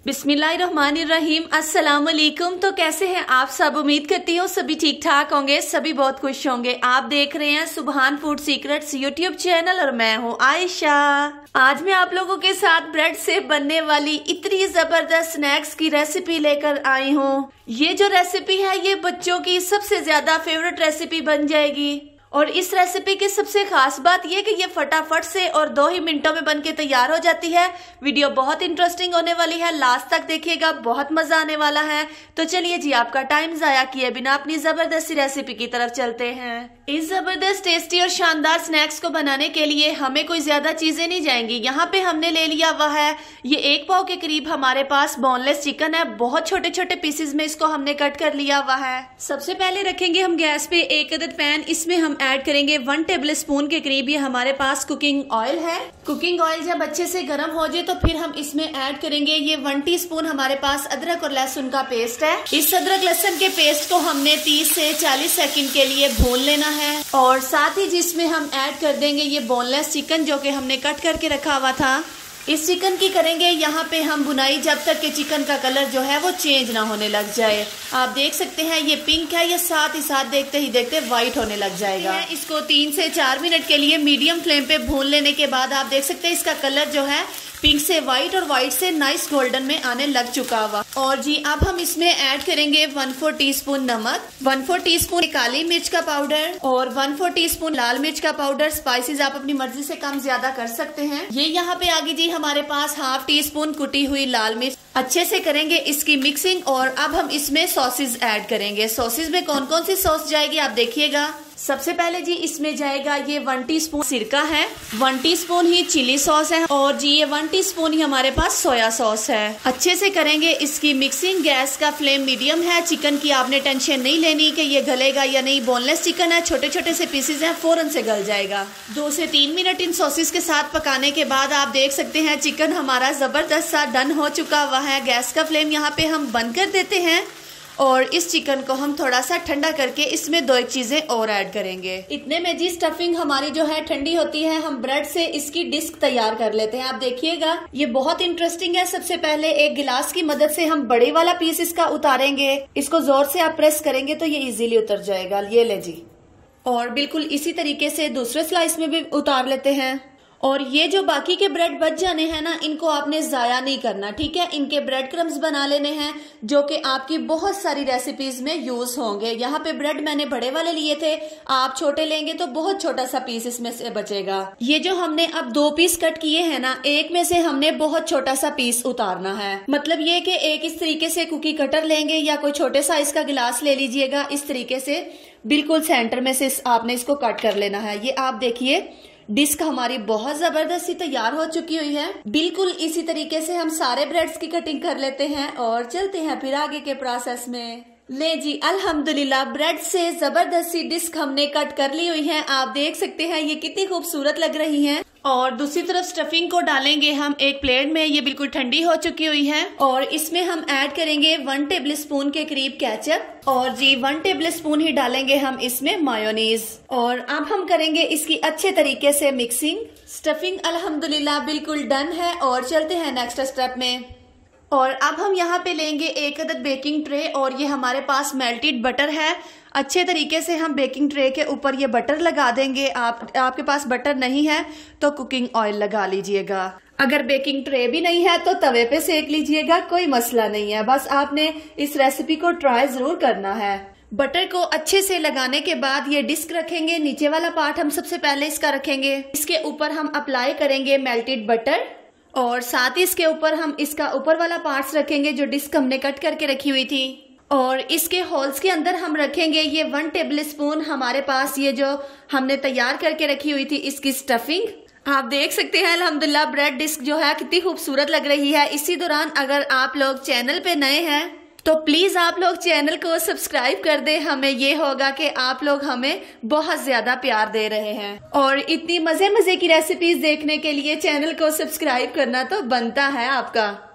बिस्मिल्लाहिर्रहमानिर्रहीम। अस्सलाम वालेकुम। तो कैसे हैं आप सब? उम्मीद करती हूँ सभी ठीक ठाक होंगे, सभी बहुत खुश होंगे। आप देख रहे हैं सुभान फूड सीक्रेट्स यूट्यूब चैनल और मैं हूँ आयशा। आज मैं आप लोगों के साथ ब्रेड से बनने वाली इतनी जबरदस्त स्नैक्स की रेसिपी लेकर आई हूँ। ये जो रेसिपी है ये बच्चों की सबसे ज्यादा फेवरेट रेसिपी बन जाएगी और इस रेसिपी की सबसे खास बात यह कि ये फटाफट से और 2 ही मिनटों में बनके तैयार हो जाती है। वीडियो बहुत इंटरेस्टिंग होने वाली है, लास्ट तक देखिएगा, बहुत मजा आने वाला है। तो चलिए जी, आपका टाइम जाया किए बिना अपनी जबरदस्ती रेसिपी की तरफ चलते हैं। इस जबरदस्त टेस्टी और शानदार स्नैक्स को बनाने के लिए हमें कोई ज्यादा चीजें नहीं जाएंगी। यहाँ पे हमने ले लिया हुआ है ये 1 पाव के करीब हमारे पास बोनलेस चिकन है। बहुत छोटे छोटे पीसेज में इसको हमने कट कर लिया हुआ है। सबसे पहले रखेंगे हम गैस पे 1 अदद पैन। इसमें हम ऐड करेंगे 1 टेबल स्पून के करीब ये हमारे पास कुकिंग ऑयल है। कुकिंग ऑयल जब अच्छे से गर्म हो जाए तो फिर हम इसमें ऐड करेंगे ये 1 टीस्पून हमारे पास अदरक और लहसुन का पेस्ट है। इस अदरक लहसुन के पेस्ट को हमने 30 से 40 सेकंड के लिए भून लेना है और साथ ही जिसमें हम ऐड कर देंगे ये बोनलेस चिकन जो कि हमने कट करके रखा हुआ था। इस चिकन की करेंगे यहाँ पे हम बुनाई जब तक कि चिकन का कलर जो है वो चेंज ना होने लग जाए। आप देख सकते हैं ये पिंक है, ये साथ ही साथ देखते ही देखते व्हाइट होने लग जाएगा। इसको 3 से 4 मिनट के लिए मीडियम फ्लेम पे भून लेने के बाद आप देख सकते हैं इसका कलर जो है पिंक से व्हाइट और व्हाइट से नाइस गोल्डन में आने लग चुका हुआ। और जी अब हम इसमें ऐड करेंगे 1/4 टीस्पून नमक, 1/4 टीस्पून काली मिर्च का पाउडर और 1/4 टीस्पून लाल मिर्च का पाउडर। स्पाइसेस आप अपनी मर्जी से कम ज्यादा कर सकते हैं। ये यहाँ पे आगे जी हमारे पास 1/2 टीस्पून कुटी हुई लाल मिर्च। अच्छे से करेंगे इसकी मिक्सिंग और अब हम इसमें सॉसेज ऐड करेंगे। सॉसेज में कौन कौन सी सॉस जाएगी आप देखिएगा। सबसे पहले जी इसमें जाएगा ये 1 टीस्पून सिरका है, 1 टीस्पून ही चिली सॉस है और जी ये 1 टीस्पून ही हमारे पास सोया सॉस है। अच्छे से करेंगे इसकी मिक्सिंग। गैस का फ्लेम मीडियम है। चिकन की आपने टेंशन नहीं लेनी कि ये गलेगा या नहीं। बोनलेस चिकन है, छोटे छोटे से पीसेज हैं, फौरन से गल जाएगा। 2 से 3 मिनट इन सॉसेस के साथ पकाने के बाद आप देख सकते हैं चिकन हमारा जबरदस्त सा डन हो चुका हुआ है। गैस का फ्लेम यहाँ पे हम बंद कर देते हैं और इस चिकन को हम थोड़ा सा ठंडा करके इसमें 2 एक चीजें और ऐड करेंगे। इतने में जी स्टफिंग हमारी जो है ठंडी होती है। हम ब्रेड से इसकी डिस्क तैयार कर लेते हैं। आप देखिएगा ये बहुत इंटरेस्टिंग है। सबसे पहले एक गिलास की मदद से हम बड़े वाला पीस इसका उतारेंगे। इसको जोर से आप प्रेस करेंगे तो ये इजीली उतर जाएगा। ये ले जी। और बिल्कुल इसी तरीके से दूसरे स्लाइस में भी उतार लेते हैं। और ये जो बाकी के ब्रेड बच जाने हैं ना, इनको आपने जाया नहीं करना, ठीक है। इनके ब्रेड क्रम्स बना लेने हैं जो कि आपकी बहुत सारी रेसिपीज में यूज होंगे। यहाँ पे ब्रेड मैंने बड़े वाले लिए थे, आप छोटे लेंगे तो बहुत छोटा सा पीस इसमें से बचेगा। ये जो हमने अब 2 पीस कट किए हैं ना, एक में से हमने बहुत छोटा सा पीस उतारना है। मतलब ये कि एक इस तरीके से कुकी कटर लेंगे या कोई छोटे साइज का गिलास ले लीजिएगा। इस तरीके से बिल्कुल सेंटर में से आपने इसको कट कर लेना है। ये आप देखिए डिस्क हमारी बहुत जबरदस्ती तैयार हो चुकी हुई है। बिल्कुल इसी तरीके से हम सारे ब्रेड्स की कटिंग कर लेते हैं और चलते हैं फिर आगे के प्रोसेस में। ले जी अल्हम्दुलिल्लाह ब्रेड से जबरदस्ती डिस्क हमने कट कर ली हुई है। आप देख सकते हैं ये कितनी खूबसूरत लग रही हैं। और दूसरी तरफ स्टफिंग को डालेंगे हम एक प्लेट में। ये बिल्कुल ठंडी हो चुकी हुई है और इसमें हम ऐड करेंगे 1 टेबल स्पून के करीब केचप और जी 1 टेबल स्पून ही डालेंगे हम इसमें मायोनीज। और अब हम करेंगे इसकी अच्छे तरीके से मिक्सिंग। स्टफिंग अल्हम्दुलिल्लाह बिल्कुल डन है और चलते हैं नेक्स्ट स्टेप में। और अब हम यहाँ पे लेंगे 1 अदद बेकिंग ट्रे और ये हमारे पास मेल्टेड बटर है। अच्छे तरीके से हम बेकिंग ट्रे के ऊपर ये बटर लगा देंगे। आपके पास बटर नहीं है तो कुकिंग ऑयल लगा लीजिएगा। अगर बेकिंग ट्रे भी नहीं है तो तवे पे सेक लीजिएगा, कोई मसला नहीं है। बस आपने इस रेसिपी को ट्राई जरूर करना है। बटर को अच्छे से लगाने के बाद ये डिस्क रखेंगे। नीचे वाला पार्ट हम सबसे पहले इसका रखेंगे। इसके ऊपर हम अप्लाई करेंगे मेल्टेड बटर और साथ ही इसके ऊपर हम इसका ऊपर वाला पार्ट्स रखेंगे जो डिस्क हमने कट करके रखी हुई थी। और इसके होल्स के अंदर हम रखेंगे ये 1 टेबल स्पून हमारे पास ये जो हमने तैयार करके रखी हुई थी इसकी स्टफिंग। आप देख सकते हैं अल्हम्दुलिल्लाह ब्रेड डिस्क जो है कितनी खूबसूरत लग रही है। इसी दौरान अगर आप लोग चैनल पे नए हैं तो प्लीज आप लोग चैनल को सब्सक्राइब कर दें। हमें ये होगा कि आप लोग हमें बहुत ज्यादा प्यार दे रहे हैं और इतनी मजे मजे की रेसिपीज देखने के लिए चैनल को सब्सक्राइब करना तो बनता है आपका।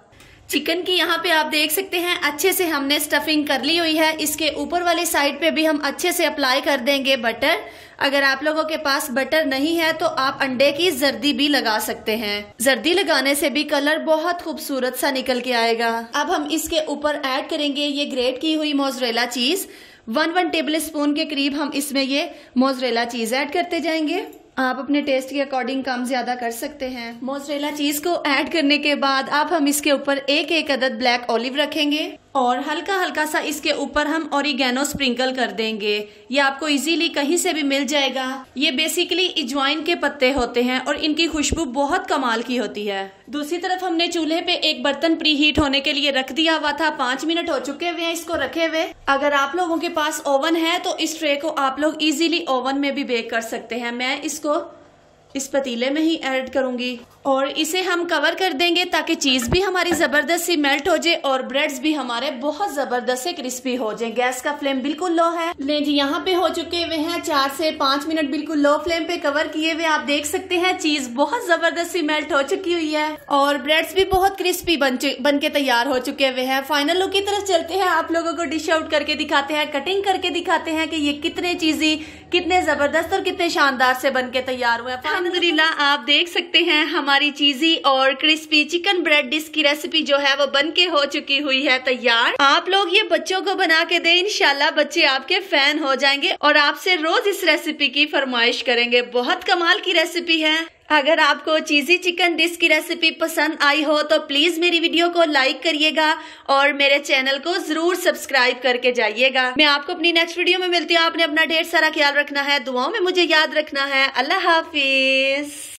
चिकन की यहाँ पे आप देख सकते हैं अच्छे से हमने स्टफिंग कर ली हुई है। इसके ऊपर वाली साइड पे भी हम अच्छे से अप्लाई कर देंगे बटर। अगर आप लोगों के पास बटर नहीं है तो आप अंडे की जर्दी भी लगा सकते हैं। जर्दी लगाने से भी कलर बहुत खूबसूरत सा निकल के आएगा। अब हम इसके ऊपर ऐड करेंगे ये ग्रेट की हुई मोज़रेला चीज। 1 टेबल स्पून के करीब हम इसमें ये मोज़रेला चीज ऐड करते जाएंगे। आप अपने टेस्ट के अकॉर्डिंग कम ज्यादा कर सकते हैं। मोज़रेला चीज को ऐड करने के बाद अब हम इसके ऊपर एक अदद ब्लैक ऑलिव रखेंगे और हल्का हल्का सा इसके ऊपर हम ऑरिगेनो स्प्रिंकल कर देंगे। ये आपको इजीली कहीं से भी मिल जाएगा। ये बेसिकली अजवाइन के पत्ते होते हैं और इनकी खुशबू बहुत कमाल की होती है। दूसरी तरफ हमने चूल्हे पे एक बर्तन प्री हीट होने के लिए रख दिया हुआ था। 5 मिनट हो चुके हुए हैं इसको रखे हुए। अगर आप लोगों के पास ओवन है तो इस ट्रे को आप लोग इजीली ओवन में भी बेक कर सकते हैं। मैं इसको इस पतीले में ही ऐड करूंगी और इसे हम कवर कर देंगे ताकि चीज भी हमारी जबरदस्त सी मेल्ट हो जाए और ब्रेड्स भी हमारे बहुत जबरदस्त से क्रिस्पी हो जाए। गैस का फ्लेम बिल्कुल लो है। ले जी, यहाँ पे हो चुके हुए हैं 4 से 5 मिनट बिल्कुल लो फ्लेम पे कवर किए हुए। आप देख सकते हैं चीज बहुत जबरदस्त सी मेल्ट हो चुकी हुई है और ब्रेड्स भी बहुत क्रिस्पी बन के तैयार हो चुके हुए हैं। फाइनल लुक की तरफ चलते हैं। आप लोगों को डिश आउट करके दिखाते हैं, कटिंग करके दिखाते हैं कि ये कितने चीजी, कितने जबरदस्त और कितने शानदार से बन के तैयार हुए। अल्हम्दुलिल्लाह आप देख सकते हैं हमारी चीजी और क्रिस्पी चिकन ब्रेड डिश की रेसिपी जो है वो बन के हो चुकी हुई है तैयार। आप लोग ये बच्चों को बना के दें, इंशाल्लाह बच्चे आपके फैन हो जाएंगे और आपसे रोज इस रेसिपी की फरमाइश करेंगे। बहुत कमाल की रेसिपी है। अगर आपको चीजी चिकन डिश की रेसिपी पसंद आई हो तो प्लीज मेरी वीडियो को लाइक करिएगा और मेरे चैनल को जरूर सब्सक्राइब करके जाइएगा। मैं आपको अपनी नेक्स्ट वीडियो में मिलती हूँ। आपने अपना ढेर सारा ख्याल रखना है, दुआओं में मुझे याद रखना है। अल्लाह हाफिज।